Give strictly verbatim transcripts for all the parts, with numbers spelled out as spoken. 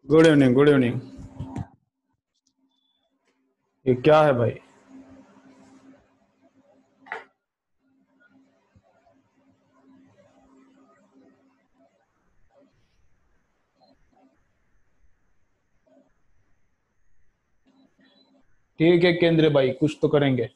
Good evening, good evening. ये क्या है भाई? ठीक है केंद्र भाई, कुछ तो करेंगे।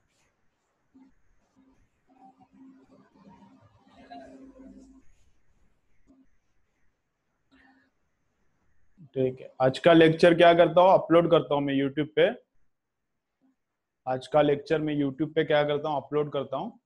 ठीक है, आज का लेक्चर क्या करता हूँ, अपलोड करता हूँ मैं यूट्यूब पे। आज का लेक्चर मैं यूट्यूब पे क्या करता हूँ, अपलोड करता हूँ।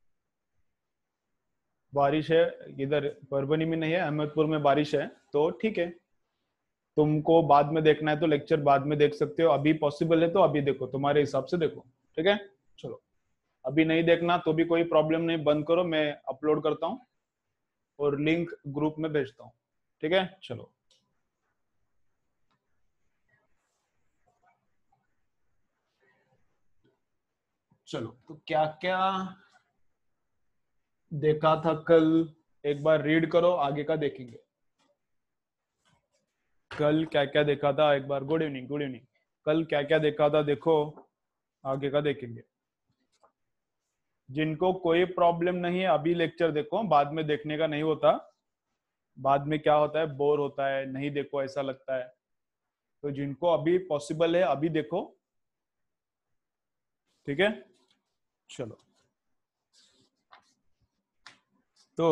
बारिश है इधर, परभनी में नहीं है, अहमदपुर में बारिश है। तो ठीक है, तुमको बाद में देखना है तो लेक्चर बाद में देख सकते हो। अभी पॉसिबल है तो अभी देखो, तुम्हारे हिसाब से देखो। ठीक है, चलो। अभी नहीं देखना तो भी कोई प्रॉब्लम नहीं, बंद करो, मैं अपलोड करता हूँ और लिंक ग्रुप में भेजता हूँ। ठीक है, चलो। चलो, तो क्या क्या देखा था कल, एक बार रीड करो, आगे का देखेंगे। कल क्या क्या देखा था एक बार। Good evening, good evening. कल क्या क्या देखा था देखो, आगे का देखेंगे। जिनको कोई प्रॉब्लम नहीं है अभी लेक्चर देखो, बाद में देखने का नहीं होता। बाद में क्या होता है, बोर होता है, नहीं देखो ऐसा लगता है। तो जिनको अभी पॉसिबल है अभी देखो। ठीक है, चलो। तो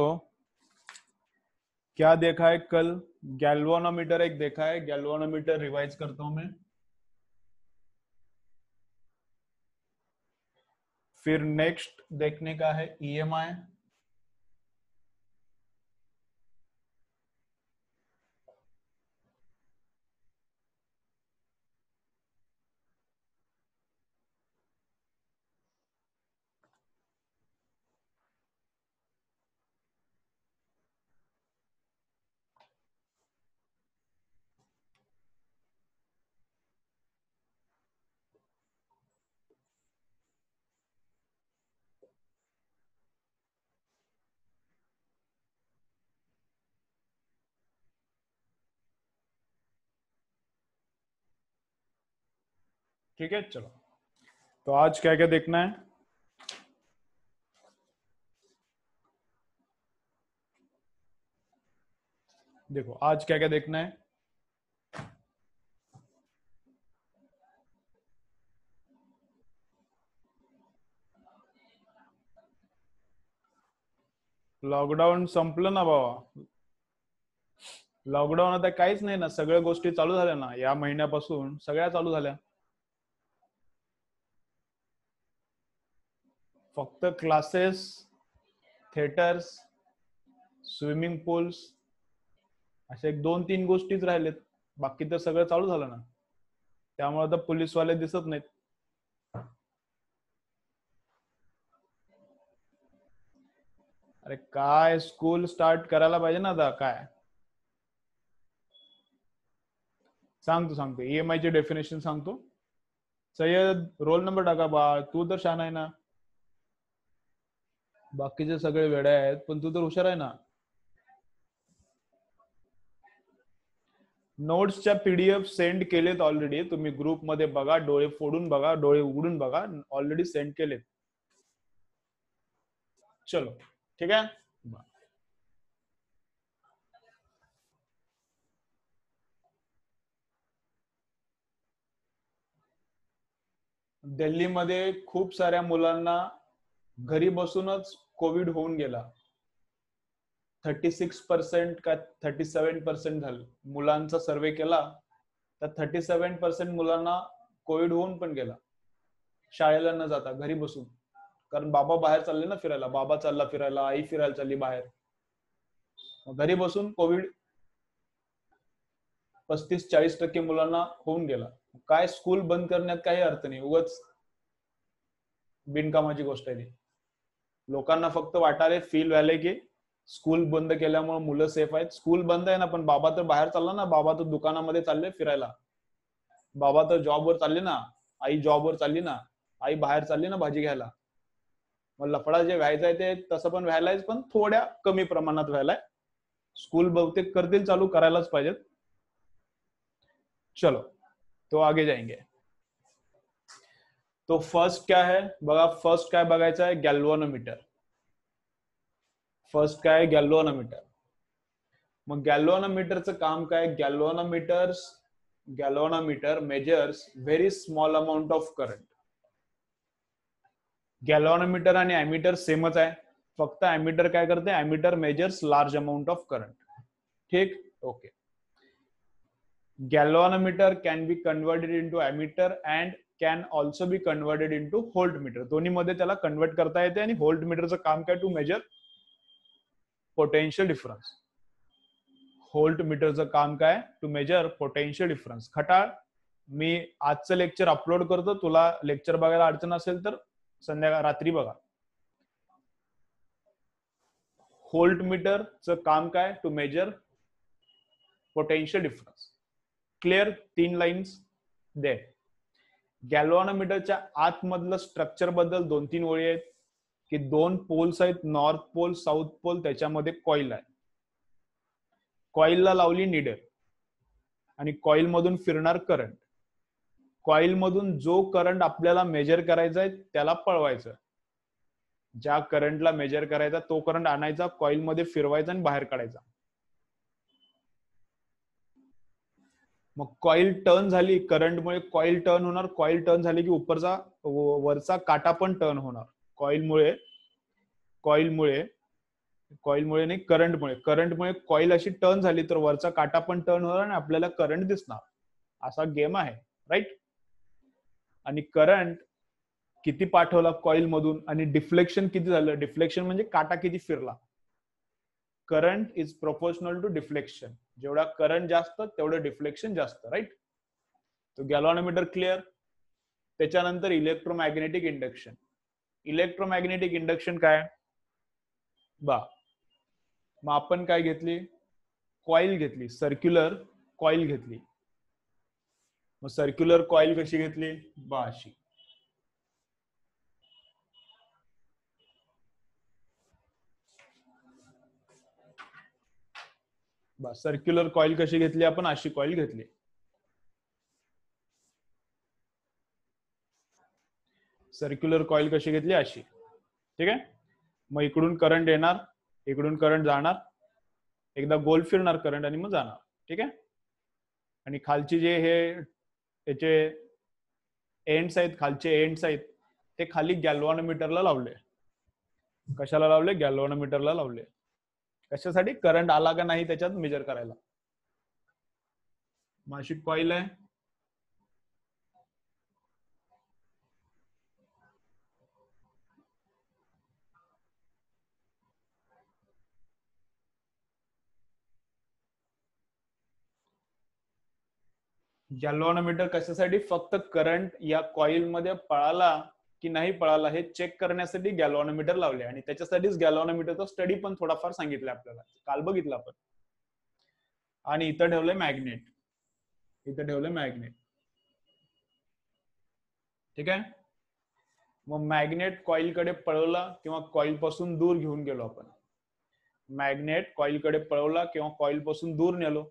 क्या देखा है कल? गैल्वानोमीटर एक देखा है, गैल्वानोमीटर रिवाइज करता हूं मैं। फिर नेक्स्ट देखने का है ईएमआई। ठीक है, चलो। तो आज क्या क्या देखना है? देखो आज क्या क्या देखना है। लॉकडाऊन संपलं ना बाबा. लॉकडाऊन आता काहीच नाही ना, सगळ्या गोष्टी चालू झाल्या ना, या महिन्यापासून सगळ्या चालू झाल्या. फक्त क्लासेस, थिएटर्स, स्विमिंग पूल्स, अशा एक दोन तीन गोष्टीच राहिलेत. बाकी तर सगळं चालू झालं ना. त्यामुळे आता पोलीसवाले दिसत नाहीत. अरे काय, स्कूल स्टार्ट करायला पाहिजे ना आता. काय सांगतो सांगतो ईएमआय ची डेफिनेशन सांगतो. सय्यद, रोल नंबर टाका बा, तू तर छान आहे ना. बाकीचे सगळे वेडे आहेत पण तू तर हुशार आहे ना. नोट्सच्या पीडीएफ सेंड केलेत ऑलरेडी. तुम्ही ग्रुप मध्ये बघा, डोळे फोडून बघा, डोळे उघडून बघा, ऑलरेडी सेंड केलेत. चलो, ठीक आहे. दिल्लीमध्ये खूप साऱ्या मुलांना घरी बसूनच कोविड होऊन गेला. थर्टी सिक्स पर्सेंट का थर्टी सेव्हन पर्सेंट झालं. मुलांचा सर्वे केला तर थर्टी सेव्हन पर्सेंट मुलांना कोविड होऊन पण गेला, शाळेला न जाता घरी बसून. कारण बाबा बाहेर चालले ना फिरायला, बाबा चालला फिरायला, आई फिरायला चालली बाहेर, घरी बसून कोविड पस्तीस चाळीस टक्के मुलांना होऊन गेला. काय स्कूल बंद करण्यात काही अर्थ नाही, उगाच बिनकामाची गोष्ट आहे ती. लोकांना फक्त वाटाले, फील व्हायले की स्कूल बंद केल्यामुळे मुलं सेफ आहेत. स्कूल बंद आहे ना, पण बाबा तर बाहेर चालला ना, बाबा तर दुकानामध्ये चालले फिरायला, बाबा तर जॉबवर चालले ना, आई जॉबवर चालली ना, आई बाहेर चालली ना भाजी घ्यायला. मग लफडा जे व्हायचंय ते तसं पण व्हायलाच, पण थोड्या कमी प्रमाणात व्हायलाय. स्कूल बहुतेक करतील चालू, करायलाच पाहिजेत. चलो तो आगे जाएंगे. तो फर्स्ट काय आहे बघा, फर्स्ट काय बघायचं आहे, गॅल्व्हॅनोमीटर. फर्स्ट काय, गॅल्व्हॅनोमीटर. मग गॅल्व्हॅनोमीटरचं काम काय, galvanometers galvanometer measures very small amount of current. Galvanometer आणि ॲमीटर सेमच आहे, फक्त ॲमीटर काय करते, ammeter measures large amount of current. ठीक, okay. Galvanometer can be converted into ammeter and can also be converted into voltmeter. दोन्ही मध्ये त्याला कन्वर्ट करता येते. आणि व्होल्टमीटरचं काम काय, टू मेजर पोटेन्शियल डिफरन्स. व्होल्टमीटरचं काम काय, टू मेजर पोटेन्शियल डिफरन्स. खटाळ, मी आजचं लेक्चर अपलोड करतो, तुला लेक्चर बघायला अडचण असेल तर संध्याकाळ रात्री बघा. व्होल्टमीटरचं काम काय, to measure potential difference. Clear, तीन लाईन्स दे. गॅल्व्हॅनोमीटरच्या आतमधलं स्ट्रक्चर बद्दल दोन तीन ओळी आहेत, की दोन पोल्स आहेत, नॉर्थ पोल साऊथ पोल, त्याच्यामध्ये कॉईल आहे. कॉईलला लावली निडल आणि कॉईल मधून फिरणार करंट. कॉईल मधून जो करंट आपल्याला मेजर करायचा आहे त्याला पळवायचं. ज्या करंटला मेजर करायचा तो करंट आणायचा, कॉईल मध्ये फिरवायचा आणि बाहेर काढायचा. मग कॉईल टर्न झाली, करंटमुळे कॉईल टर्न होणार. कॉईल टर्न झाली की उपरचा वरचा काटा पण टर्न होणार. कॉईलमुळे कॉईलमुळे कॉईलमुळे नाही, करंटमुळे करंटमुळे कॉईल अशी टर्न झाली तर वरचा काटा पण टर्न होणार आणि आपल्याला करंट दिसणार. असा गेम आहे, राईट. आणि करंट किती पाठवला कॉईल मधून आणि डिफ्लेक्शन किती झालं. डिफ्लेक्शन म्हणजे काटा किती फिरला. Current is proportional to deflection. जेवढा करंट जास्त तेवढं डिफ्लेक्शन जास्त, राईट. तो गॅल्व्हॅनोमीटर क्लिअर. त्याच्यानंतर इलेक्ट्रोमॅग्नेटिक इंडक्शन. इलेक्ट्रोमॅग्नेटिक इंडक्शन काय बा, मग आपण काय घेतली, कॉईल घेतली, सर्क्युलर कॉईल घेतली. मग सर्क्युलर कॉईल कशी घेतली बा, अशी. बा सर्क्युलर कॉईल कशी घेतली आपण, अशी कॉईल घेतली. सर्क्युलर कॉईल कशी घेतली, अशी. ठीक आहे. मग इकडून करंट येणार, इकडून करंट जाणार, एकदा गोल फिरणार करंट आणि मग जाणार. ठीक आहे. आणि खालची जे हे त्याचे एंड्स आहेत, खालचे एंड्स आहेत, ते खाली गॅल्व्हॅनोमीटरला लावले. कशाला लावले, गॅल्व्हॅनोमीटरला लावले. कशासाठी, करंट आला का नाही त्याच्यात मेजर करायला. मग अशी कॉईल आहे. गॅल्व्हॅनोमीटर कशासाठी, फक्त करंट या कॉईल मध्ये पळाला की नाही पळाला हे चेक करण्यासाठी गॅल्व्हॅनोमीटर लावले. आणि त्याच्यासाठीच गॅल्व्हॅनोमीटरचा स्टडी पण थोडाफार सांगितलं आपल्याला, काल बघितलं आपण. आणि इथं ठेवलंय मॅग्नेट, इथं ठेवलंय मॅग्नेट. ठीक आहे. मग मॅग्नेट कॉईल कडे पळवला किंवा कॉईल पासून दूर घेऊन गेलो आपण. मॅग्नेट कॉईल कडे पळवला किंवा कॉईल पासून दूर नेलो.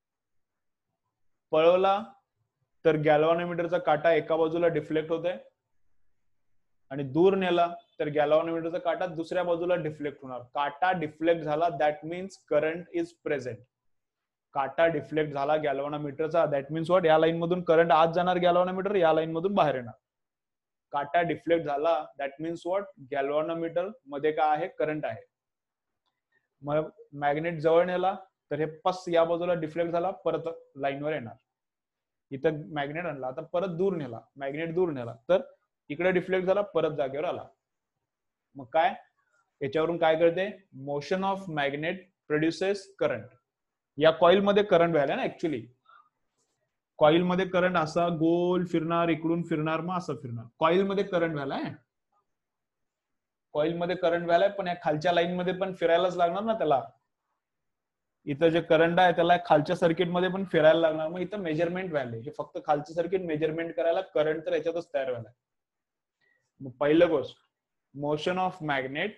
पळवला तर गॅल्व्हॅनोमीटरचा काटा एका बाजूला डिफ्लेक्ट होतोय, आणि दूर नेला तर गॅल्व्हॅनोमीटरचा काटा दुसऱ्या बाजूला डिफ्लेक्ट होणार. काटा डिफ्लेक्ट झाला that means current is present. काटा डिफ्लेक्ट झाला गॅल्व्हॅनोमीटरचा दॅट मीन्स व्हॉट, या लाईन मधून करंट आत जाणार गॅल्व्हॅनोमीटर, या लाईन मधून बाहेर येणार. काटा डिफ्लेक्ट झाला दॅट मीन्स व्हॉट, गॅल्व्हॅनोमीटर मध्ये काय आहे, करंट आहे. मग मॅग्नेट जवळ नेला तर हे पस या बाजूला डिफ्लेक्ट झाला, परत लाईनवर येणार. इथं मॅग्नेट आणला, आता परत दूर नेला, मॅग्नेट दूर नेला तर इकडे डिफ्लेक्ट झाला, परत जागेवर आला. मग काय, याच्यावरून काय कळते, motion of magnet produces current. या कॉईल मध्ये करंट व्हायला ना, ऍक्च्युली कॉईल मध्ये करंट असा गोल फिरणार, इकडून फिरणार, मग असं फिरणार. कॉईल मध्ये करंट व्हायलाय, कॉईल मध्ये करंट व्हायलाय, पण या खालच्या लाईन मध्ये पण फिरायलाच लागणार ना त्याला. इथं जे करंट आहे त्याला खालच्या सर्किट मध्ये पण फिरायला लागणार. मग इथं मेजरमेंट व्हायला, हे फक्त खालचं सर्किट मेजरमेंट करायला, करंट तर याच्यातच तयार व्हायला. मग पहिलं गोष्ट, motion of magnet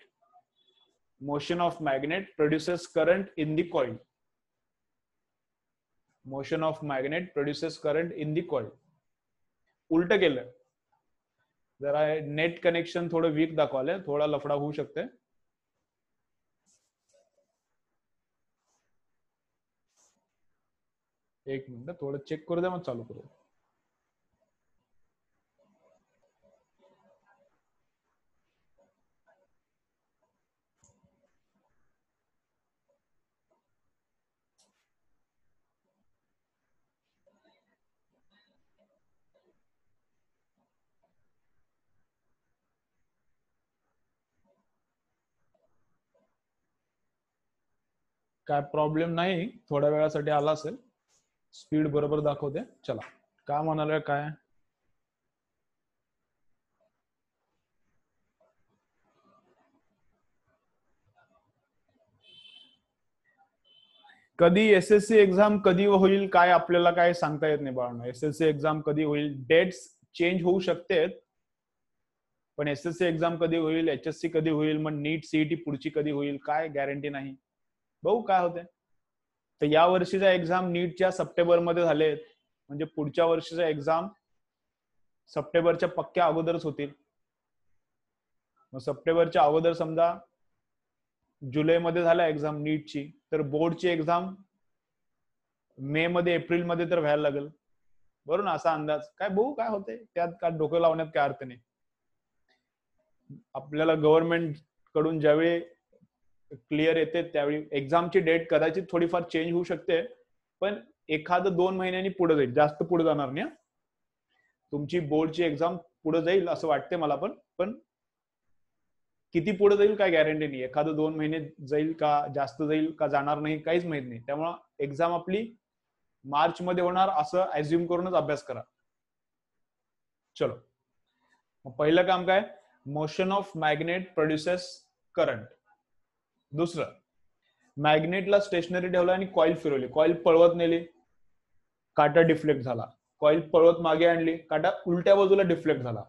motion of magnet produces current in the coil. Motion of magnet produces current in the coil. उलट केलं, जरा नेट कनेक्शन थोडं वीक दाखवलंय, थोडा लफडा होऊ शकते. एक मिनिट थोडं चेक करू द्या, मग चालू करू. काय प्रॉब्लेम नाही, थोड्या वेळासाठी आला असेल. स्पीड बरोबर दाखवते. चला, काय म्हणाले, काय कधी एसएससी एक्झाम कधी होईल काय आपल्याला काय सांगता येत नाही बाळांनो. एसएससी एक्झाम कधी होईल, डेट्स चेंज होऊ शकते, पण एसएससी एक्झाम कधी होईल, एचएससी कधी होईल, मग नीट सीईटी पुढची कधी होईल, काय गॅरंटी नाही. बघू काय होते. तर या वर्षीचा एक्झाम नीटच्या सप्टेंबर मध्ये झालेत, म्हणजे पुढच्या वर्षीचा एक्झाम सप्टेंबरच्या पक्क्या अगोदरच होतील. मग सप्टेंबरच्या अगोदर समजा जुलैमध्ये झाला एक्झाम नीटची, तर बोर्डची एक्झाम मे मध्ये एप्रिल मध्ये तर व्हायला लागेल, बरोबर ना. असा अंदाज. काय बघू काय होते, त्यात काय डोकं लावण्यात काय अर्थ नाही. आपल्याला गव्हर्नमेंट कडून ज्यावेळी क्लिअर येते त्यावेळी एक्झामची डेट कदाचित थोडीफार चेंज होऊ शकते, पण एखाद दोन महिन्यांनी पुढे जाईल, जास्त पुढे जाणार नाही. तुमची बोर्डची एक्झाम पुढे जाईल असं वाटते मला, पण पण किती पुढे जाईल काय गॅरंटी नाही. एखादं दोन महिने जाईल का, जास्त जाईल का, जाणार नाही, काहीच माहित नाही. त्यामुळे एक्झाम आपली मार्च मध्ये होणार असं अज्युम करूनच अभ्यास करा. चलो, पहिलं काम काय, motion of magnet produces current. दुसरं, मॅग्नेटला स्टेशनरी ठेवला आणि कॉइल फिरवली, कॉइल पळवत नेली, काटा डिफ्लेक्ट झाला. कॉइल पळवत मागे आणली, काटा उलट्या बाजूला डिफ्लेक्ट झाला.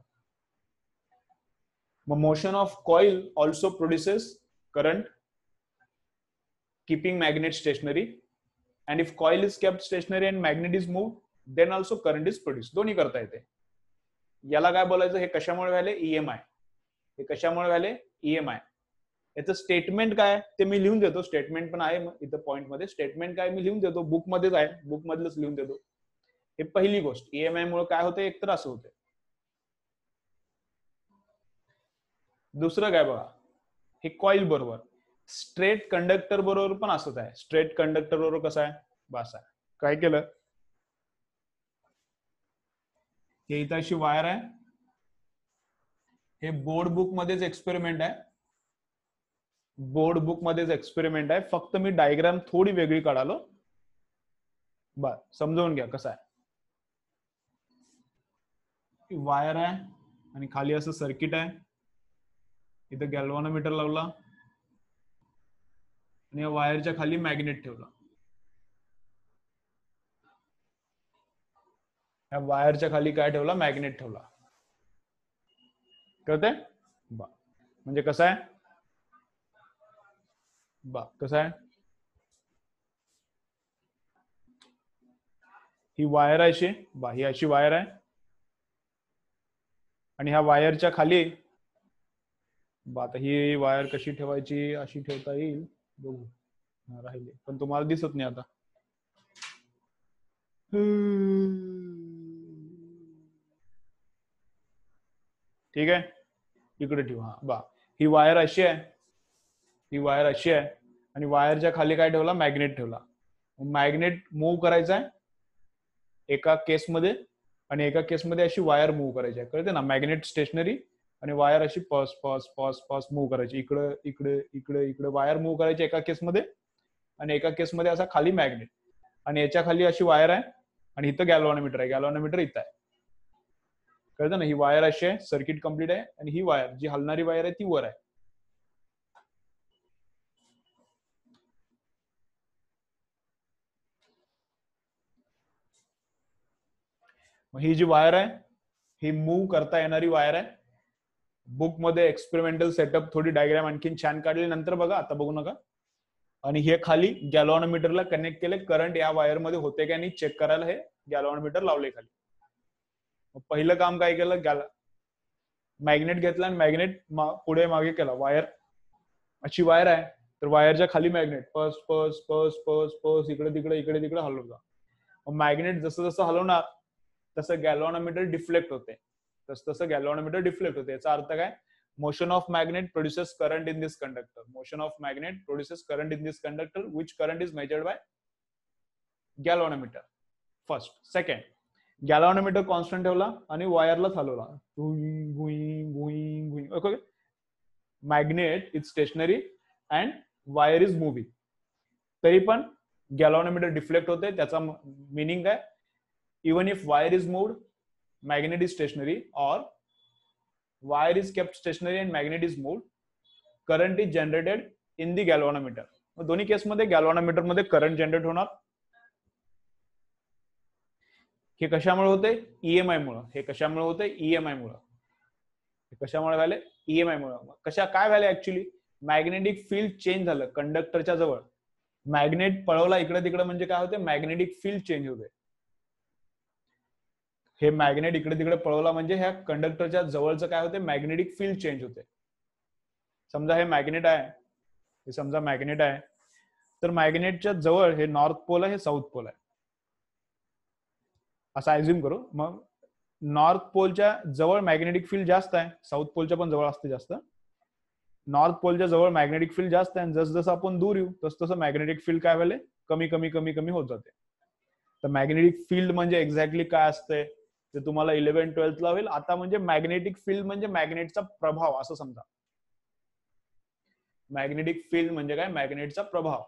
मग motion of coil also produces current keeping magnet stationary, and if coil is kept stationary and magnet is moved, then also current is produced. दोन्ही करता येते. याला काय बोलायचं, हे कशामुळे व्हायले, ईएमआय. हे कशामुळे व्हायले, ईएमआय. याचं स्टेटमेंट काय ते मी लिहून देतो. स्टेटमेंट पण आहे इथं पॉइंट मध्ये. स्टेटमेंट काय मी लिहून देतो, बुक मध्येच आहे, बुक मधलंच लिहून देतो. हे पहिली गोष्ट, ईएमआय मुळे काय होते, एकतर असं होते. दुसरं काय बघा, हे कॉइल बरोबर स्ट्रेट कंडक्टर बरोबर पण असंच आहे. स्ट्रेट कंडक्टर बरोबर कसं आहे, बस आहे. काय केलं, हे इथं अशी वायर आहे. हे बोर्ड बुक मध्येच एक्सपेरिमेंट आहे, बोर्ड बुक मध्येच एक्सपेरिमेंट आहे. फक्त मी डायग्राम थोडी वेगळी काढालो, बर समजावून घ्या कसं आहे. वायर आहे आणि खाली असं सर्किट आहे. इथं गॅल्व्हॅनोमीटर लावला आणि या वायरच्या खाली मॅग्नेट ठेवला. या वायरच्या खाली काय ठेवला, मॅग्नेट ठेवला. कळते बा, म्हणजे कसं आहे बा, कसं आहे, ही वायर आहे अशी बा, ही अशी वायर आहे आणि ह्या वायरच्या खाली बा, आता ही वायर कशी ठेवायची, अशी ठेवता येईल, बघू. राहिले पण तुम्हाला दिसत नाही आता. ठीक आहे, इकडे ठेवा. हा बा, ही वायर अशी आहे, ही वायर अशी आहे आणि वायरच्या खाली काय ठेवला, मॅग्नेट ठेवला. मॅग्नेट मूव्ह करायचा आहे एका केसमध्ये आणि एका केसमध्ये अशी वायर मूव्ह करायची आहे. कळते ना, मॅग्नेट स्टेशनरी आणि वायर अशी pause pause pause pause move करायची. इकडे इकडे इकडे इकडे वायर मूव्ह करायची एका केसमध्ये आणि एका केसमध्ये असा खाली मॅग्नेट. आणि याच्या खाली अशी वायर आहे आणि इथं गॅल्व्हॅनोमीटर आहे, गॅल्व्हॅनोमीटर इथं आहे. कळतं ना, ही वायर अशी आहे, सर्किट कम्प्लीट आहे आणि ही वायर जी हलणारी वायर आहे ती वर आहे. ही जी वायर आहे ही मूव्ह करता येणारी वायर आहे. बुक मध्ये एक्सपेरिमेंटल सेटअप थोडी डायग्राम आणखीन छान काढली, नंतर बघा, आता बघू नका. आणि हे खाली गॅल्व्हॅनोमीटरला कनेक्ट केले, करंट या वायर मध्ये होते का नाही चेक करायला हे गॅल्व्हॅनोमीटर लावले खाली. पहिलं काम काय केलं, गॅल मॅग्नेट घेतला आणि मॅग्नेट पुढे मागे केला. वायर अशी वायर आहे तर वायरच्या खाली मॅग्नेट पस पस पस पस पस इकडे तिकडे इकडे तिकडे हलवला. मॅग्नेट जसं जसं हलवणार तसं गॅल्व्हॅनोमीटर डिफ्लेक्ट होते, तसं तसं गॅल्व्हॅनोमीटर डिफ्लेक्ट होते. याचा अर्थ काय, motion of magnet produces current in this conductor. Motion of magnet produces current in this conductor, which current is measured by galvanometer. First. Second, galvanometer constant ठेवला आणि वायरला चालवला. Okay. Magnet is stationary and wire is moving. तरी पण गॅल्व्हॅनोमीटर deflect होते. त्याचा meaning काय, even if wire is moved, magnet is stationary, or wire is kept stationary and magnet is moved, current is generated in the galvanometer. दोन्ही केस मध्ये गॅल्व्हॅनोमीटर मध्ये current generate होणार. हे कशामुळे होते, ईएमआय मुळे. हे कशामुळे होते, ईएमआय मुळे. कशामुळे झाले, ईएमआय मुळे. कशा काय झाले, ऍक्च्युली मॅग्नेटिक फील्ड चेंज झालं कंडक्टरच्या जवळ. मॅग्नेट पळवला इकडे तिकडे म्हणजे काय होते, मॅग्नेटिक फील्ड चेंज होते. हे मॅग्नेट इकडे तिकडे पळवला म्हणजे ह्या कंडक्टरच्या जवळचं काय होते, मॅग्नेटिक फील्ड चेंज होते. समजा हे मॅग्नेट आहे, हे समजा मॅग्नेट आहे, तर मॅग्नेटच्या जवळ हे नॉर्थ पोल आहे, हे साऊथ पोल आहे असं ऍझ्युम करू. मग नॉर्थ पोलच्या जवळ मॅग्नेटिक फील्ड जास्त आहे, साऊथ पोलच्या पण जवळ असते जास्त. नॉर्थ पोलच्या जवळ मॅग्नेटिक फील्ड जास्त आहे, जसं जसं आपण दूर येऊ तस तसं मॅग्नेटिक फील्ड काय व्हायला कमी कमी कमी कमी होत जाते. तर मॅग्नेटिक फील्ड म्हणजे एक्झॅक्टली काय असते ते तुम्हाला इलेव्हन ट्वेल्थला होईल. आता म्हणजे मॅग्नेटिक फील्ड म्हणजे मॅग्नेटचा प्रभाव असं समजा. मॅग्नेटिक फील्ड म्हणजे काय, मॅग्नेटचा प्रभाव.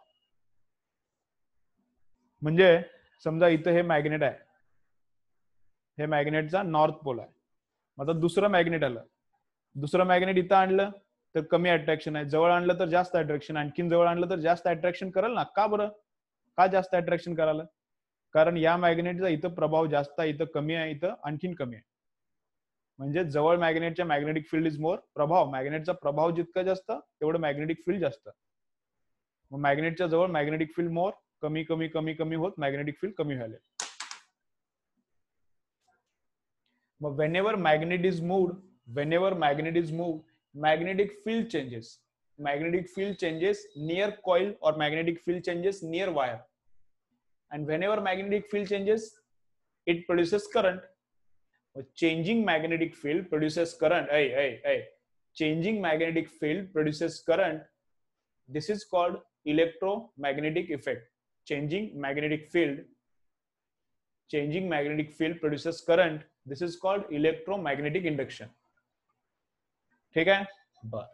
म्हणजे समजा इथं हे मॅग्नेट आहे, हे मॅग्नेटचा नॉर्थ पोल आहे. आता दुसरं मॅग्नेट आलं, दुसरं मॅग्नेट इथं आणलं तर कमी अट्रॅक्शन आहे, जवळ आणलं तर जास्त अट्रॅक्शन, आणखीन जवळ आणलं तर जास्त अट्रॅक्शन करेल ना. का बरं, का जास्त अट्रॅक्शन करायला, कारण या मॅग्नेटचा इथं प्रभाव जास्त आहे, इथं कमी आहे, इथं आणखीन कमी आहे. म्हणजे जवळ मॅग्नेटच्या मॅग्नेटिक फील्ड इज मोर, प्रभाव मॅग्नेटचा प्रभाव जितका जास्त तेवढं मॅग्नेटिक फील्ड जास्त. मग मॅग्नेटच्या जवळ मॅग्नेटिक फील्ड मोर, कमी कमी कमी कमी होत मॅग्नेटिक फील्ड कमी व्हायला. मग whenever magnet is moved, whenever magnet is moved, magnetic field changes. Magnetic field changes near coil or magnetic field changes near wire. And whenever magnetic field changes, it produces current. Changing magnetic field produces current. Hey, hey, hey. Changing magnetic field produces current. This is called electromagnetic effect. Changing magnetic field, changing magnetic field produces current. This is called electromagnetic induction. ठीक आहे, बर.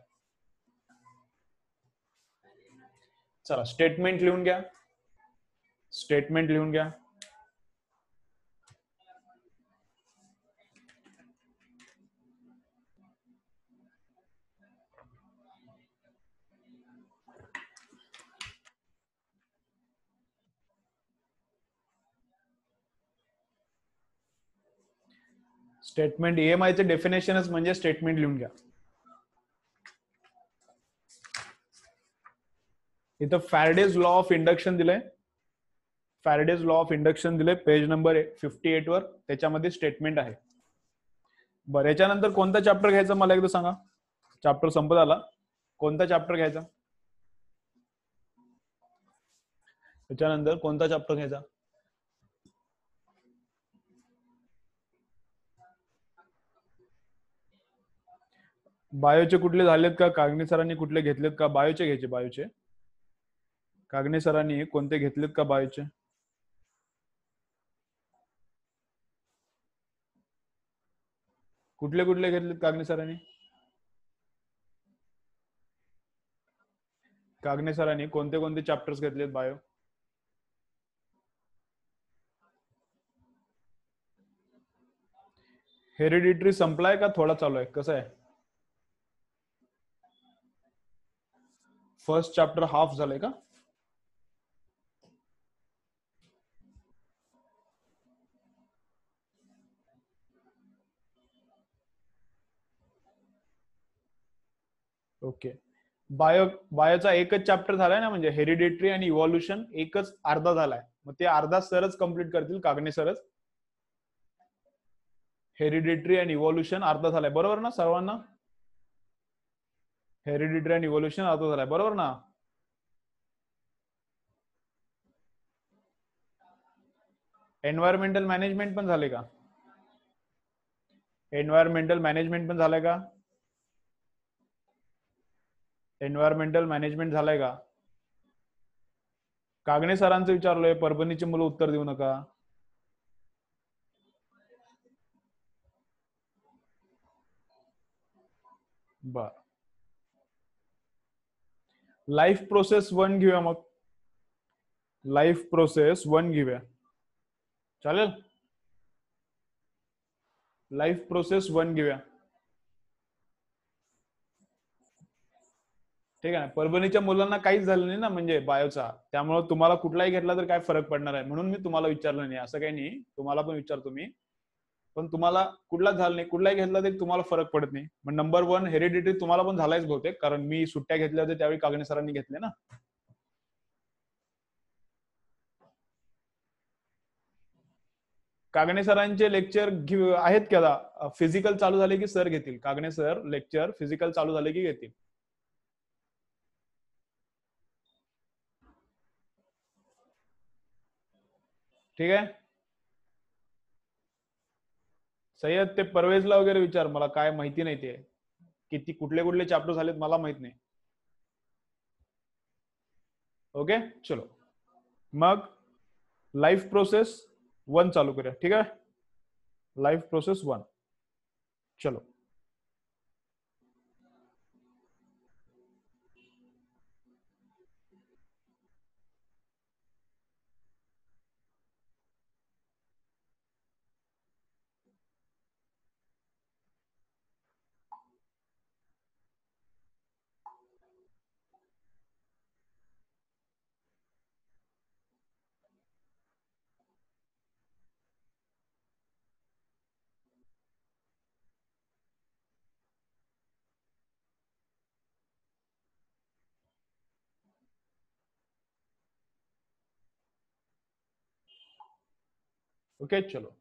चला statement लिहून घ्या, statement लिहून घ्या. Statement EMI चे डेफिनेशनच म्हणजे स्टेटमेंट लिहून घ्या. इथं फॅरेडेज लॉ ऑफ इंडक्शन दिलंय, फॅरेडेज लॉ ऑफ इंडक्शन दिले पेज नंबर फिफ्टी एट वर, त्याच्यामध्ये स्टेटमेंट आहे. बरं, याच्यानंतर कोणता चॅप्टर घ्यायचा मला एकदा सांगा. चॅप्टर संपत आला, कोणता चॅप्टर घ्यायचा, त्याच्यानंतर कोणता चॅप्टर घ्यायचा. बायोचे कुठले झालेत का, कागणे सरांनी कुठले घेतलेत का, बायोचे घ्यायचे, बायोचे कागणे सरांनी कोणते घेतलेत का बायोचे. कुठले कुठले घेतलेत कागणे सरांनी, कागणे सरांनी कोणते कोणते चॅप्टर्स घेतलेत बायो. हेरिडिटरी संपलाय का थोडा चालू आहे, कसं आहे. फर्स्ट चॅप्टर हाफ झालंय का. ओके, बायो बायोचा एकच चॅप्टर झालाय ना, म्हणजे हेरिडिटरी आणि इव्हॉल्युशन एकच अर्धा झालाय, मग ते अर्धा सरच कम्प्लीट करतील, कागणे सरच. हेरिडिटरी आणि इव्हॉल्युशन अर्धा झालाय, बरोबर ना सर्वांना? हेरिडिटरी आणि इव्हॉल्युशन अर्धा झालाय, बरोबर ना? एन्व्हायरमेंटल मॅनेजमेंट पण झाले का? एन्व्हायरमेंटल मॅनेजमेंट पण झालंय का? एन्व्हायरमेंटल मॅनेजमेंट झालंय का? कागणे सरांचं विचारलोय, परभणीची मुलं उत्तर देऊ नका. बर, लाईफ प्रोसेस वन घेऊया मग. लाईफ प्रोसेस वन घेऊया, चालेल? लाईफ प्रोसेस वन घेऊया, ठीक आहे. परभणीच्या मुलांना काहीच झालं नाही ना म्हणजे बायोचा, त्यामुळे तुम्हाला कुठलाही घेतला तर काय फरक पडणार आहे, म्हणून मी तुम्हाला विचारलं नाही. असं काही नाही, तुम्हाला पण विचारतो मी, पण तुम्हाला कुठलाच झालं नाही, कुठलाही घेतला तरी तुम्हाला फरक पडत नाही. मग नंबर वन हेरिडिटरी तुम्हाला पण झालायच बहुतेक, कारण मी सुट्ट्या घेतल्या होत्या त्यावेळी कागणे सरांनी घेतले ना. कागणे सरांचे लेक्चर आहेत का आता? फिजिकल चालू झाले की सर घेतील, कागणे सर लेक्चर फिजिकल चालू झाले की घेतील. ठीक आहे. सय्यद, ते परवेजला वगैरे विचार, मला काय माहिती नाही ते किती कुठले कुठले चॅप्टर झालेत मला माहित नाही. ओके, चलो मग लाईफ प्रोसेस वन चालू करूया, ठीक आहे? लाईफ प्रोसेस वन, चलो. ओके, चलो.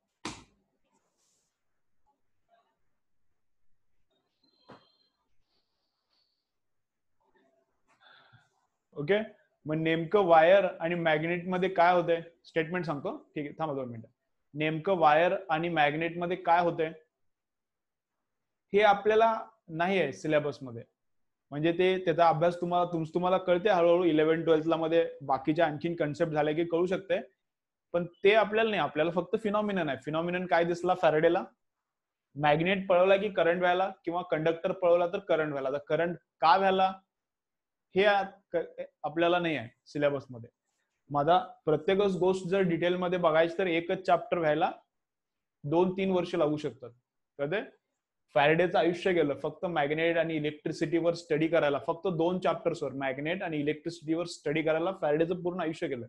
ओके, मग नेमकं वायर आणि मॅग्नेट मध्ये काय होतंय, स्टेटमेंट सांगतो, ठीक आहे? थांबा दोन मिनिटं. नेमकं वायर आणि मॅग्नेट मध्ये काय होतंय हे आपल्याला नाही आहे सिलेबस मध्ये, म्हणजे ते त्याचा अभ्यास तुम्हाला तुम्हाला कळते हळूहळू, इलेव्हन ट्वेल्थला मध्ये बाकीच्या आणखीन कन्सेप्ट झाले की कळू शकते, पण ते आपल्याला नाही. आपल्याला फक्त फिनॉमिनन आहे. फिनॉमिनन काय दिसला फॅरेडेला? मॅग्नेट पळवला की करंट व्हायला, किंवा कंडक्टर पळवला तर करंट व्हायला. तर करंट का व्हायला हे आपल्याला नाही आहे सिलेबस मध्ये. माझा प्रत्येकच गोष्ट जर डिटेलमध्ये बघायची तर एकच चॅप्टर व्हायला दोन तीन वर्ष लागू शकतात. कधी फॅरेडेचं आयुष्य गेलं फक्त मॅग्नेट आणि इलेक्ट्रिसिटीवर स्टडी करायला, फक्त दोन चॅप्टर्सवर मॅग्नेट आणि इलेक्ट्रिसिटीवर स्टडी करायला फॅरेडेचं पूर्ण आयुष्य गेलं.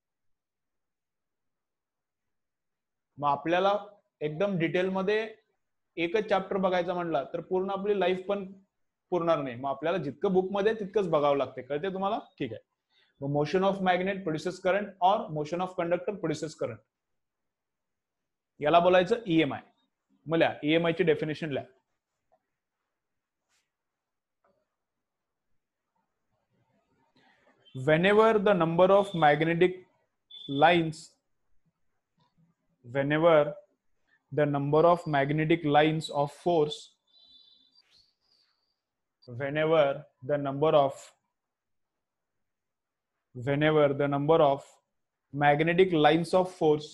मग आपल्याला एकदम डिटेलमध्ये एकच चॅप्टर बघायचा म्हणला तर पूर्ण आपली लाईफ पण पुरणार नाही. मग आपल्याला जितकं बुकमध्ये तितकंच बघावं लागते. कळते तुम्हाला? ठीक आहे. मग motion of magnet produces current और motion of conductor produces current, याला बोलायचं ईएमआय. मग लिहा ईएमआय ची डेफिनेशन लिहा. whenever the number of magnetic lines whenever the number of magnetic lines of force whenever the number of whenever the number of magnetic lines of force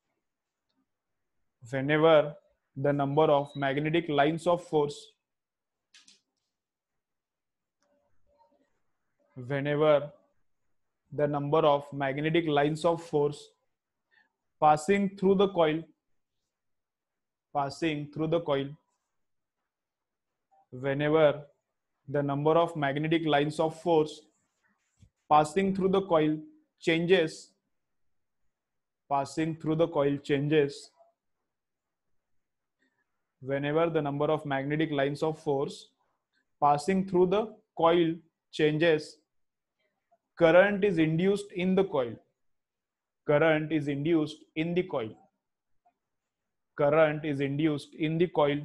whenever the number of magnetic lines of force whenever the number of magnetic lines of force passing through the coil passing through the coil whenever the number of magnetic lines of force passing through the coil changes passing through the coil changes whenever the number of magnetic lines of force passing through the coil changes, current is induced in the coil. Current is induced in the coil. Current is induced in the coil.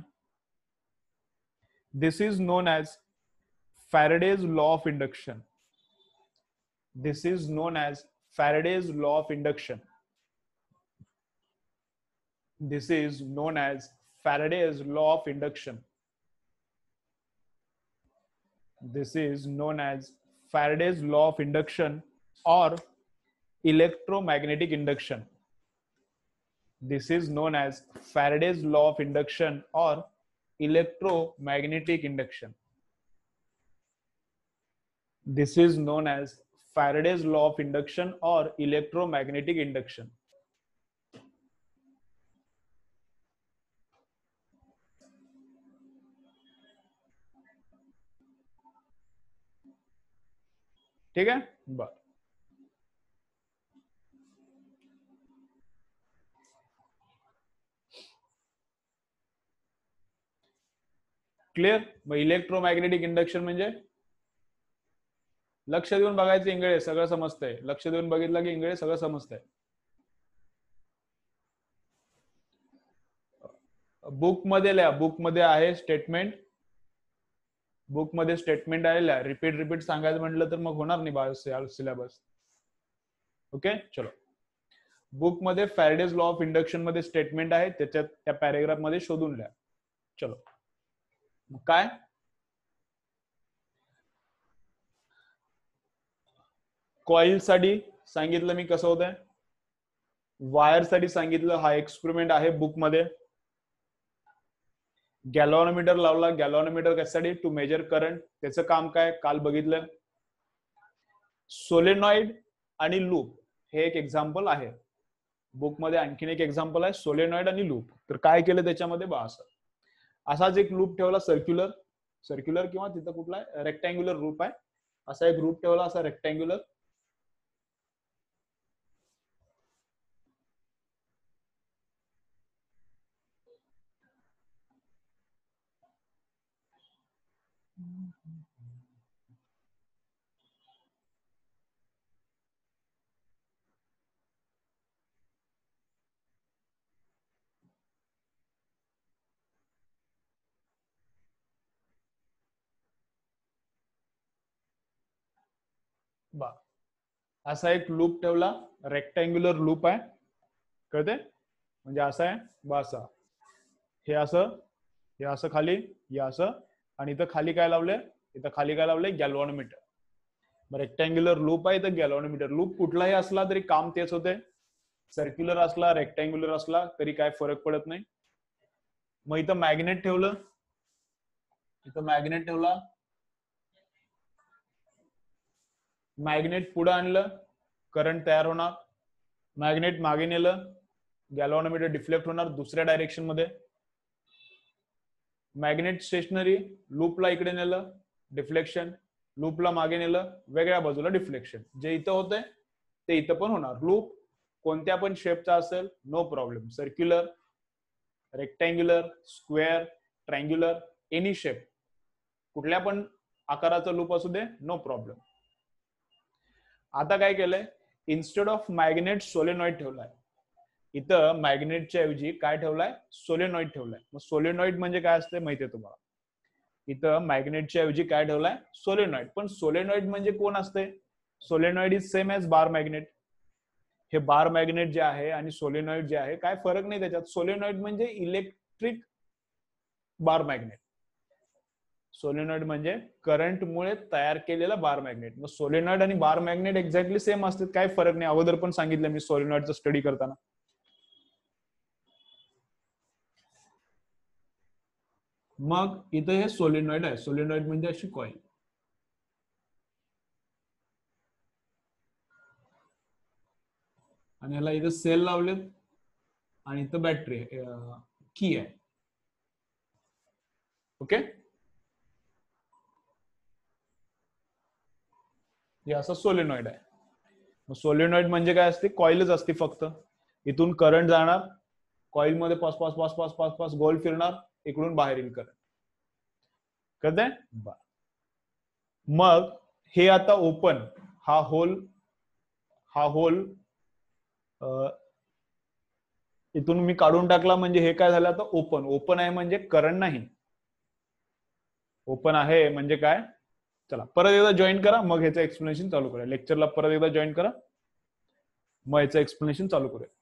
This is known as Faraday's law of induction. This is known as Faraday's law of induction. This is known as Faraday's law of induction. This is known as Faraday's law of induction or electromagnetic induction. This is known as Faraday's law of induction or electromagnetic induction. This is known as Faraday's law of induction or electromagnetic induction. ठीक है, बर clear. मग electromagnetic induction म्हणजे लक्ष देऊन बघायचं, इंगळे सगळं समजतंय. लक्ष देऊन बघितलं की इंगळे सगळं समजतंय. बुक मध्ये लिहा, बुक मध्ये आहे स्टेटमेंट. बुक मध्ये स्टेटमेंट आहे. रिपीट रिपीट सांगायचं म्हटलं तर मग होणार नाही बायो सिलेबस. ओके, चलो. बुक मध्ये फॅरेडेज लॉ ऑफ इंडक्शन मध्ये स्टेटमेंट आहे, त्याच्यात त्या पॅरेग्राफ मध्ये शोधून लिहा. चलो, काय कॉइल साठी सांगितलं मी कसं होतंय. वायर साठी सांगितलं, हा एक्सपेरिमेंट आहे बुक मध्ये. गॅल्व्हॅनोमीटर लावला. गॅल्व्हॅनोमीटर कशासाठी? To measure current. त्याचं काम काय काल बघितलं. सोलेनॉइड आणि लूप हे एक एक्झाम्पल आहे बुक मध्ये. आणखीन एक एक्झाम्पल आहे सोलेनॉइड आणि लूप. तर काय केलं त्याच्यामध्ये बा, असं असाच एक लूप ठेवला, सर्क्युलर सर्क्युलर किंवा तिथं कुठला रेक्टँग्युलर लूप आहे. असा एक लूप ठेवला, असा रेक्टँग्युलर. बा असा एक लूप ठेवला, रेक्टँग्युलर लूप आहे, कळते. म्हणजे असं आहे बा, असं हे असं, हे असं खाली, हे असं, आणि इथं खाली काय लावलंय, इथं खाली काय लावलंय, गॅल्व्हॅनोमीटर. रेक्टँग्युलर लूप आहे, इथं गॅल्व्हॅनोमीटर. लूप कुठलाही असला तरी काम तेच होते. सर्क्युलर असला, रेक्टँग्युलर असला तरी काय फरक पडत नाही. मग इथं मॅग्नेट ठेवलं, इथं मॅग्नेट ठेवला. मॅग्नेट पुढे आणलं, करंट तयार होणार. मॅग्नेट मागे नेलं, गॅल्व्हॅनोमीटर डिफ्लेक्ट होणार दुसऱ्या डायरेक्शन मध्ये. मॅग्नेट स्टेशनरी, लूपला इकडे नेलं, डिफ्लेक्शन. लूपला मागे नेलं, वेगळ्या बाजूला डिफ्लेक्शन. जे इथं होतंय ते इथं पण होणार. लूप कोणत्या पण शेपचा असेल, no problem. Circular, rectangular, square, triangular, any shape, कुठल्या पण आकाराचा लूप असू दे, नो प्रॉब्लेम. आता काय केलंय, इन्स्टेड ऑफ मॅग्नेट सोलेनॉइड ठेवलाय. इथं मॅग्नेटच्या ऐवजी काय ठेवलाय, सोलेनॉइड ठेवलाय. मग सोलेनॉइड म्हणजे काय असते माहितीये तुम्हाला. इथं मॅग्नेटच्या ऐवजी काय ठेवलाय, सोलेनॉइड. पण सोलेनॉइड म्हणजे कोण असते, solenoid is same as bar magnet. हे बार मॅग्नेट जे आहे आणि सोलेनॉइड जे आहे, काय फरक नाही त्याच्यात. सोलेनॉइड म्हणजे इलेक्ट्रिक बार मॅग्नेट. सोलेनॉइड म्हणजे करंट मुळे तयार केलेला बार मॅग्नेट. मग सोलेनॉइड आणि बार मॅग्नेट एक्झॅक्टली सेम असतात, काय फरक नाही. अगोदर पण सांगितलं मी सोलेनॉइडचा स्टडी करताना. मग इथं हे सोलेनॉइड आहे. सोलेनॉइड म्हणजे अशी कॉइल. आणि ह्याला इथं सेल लावलेत आणि इथं बॅटरी की आहे. ओके, हे असं सोलेनॉइड आहे. मग सोलेनॉइड म्हणजे काय असते, कॉइलच असते फक्त. इथून करंट जाणार, कॉइल मध्ये pass pass pass pass pass pass गोल फिरणार, इकडून बाहेर येईल करंट. कळतंय. मग हे आता ओपन, हा होल हा होल इथून मी काढून टाकला म्हणजे हे काय झालं आता ओपन. ओपन आहे म्हणजे करंट नाही. ओपन आहे म्हणजे काय, चला परत एकदा जॉईन करा मग ह्याचं एक्सप्लेनेशन चालू करूया. लेक्चरला परत एकदा जॉईन करा मग ह्याचं एक्सप्लेनेशन चालू करूया.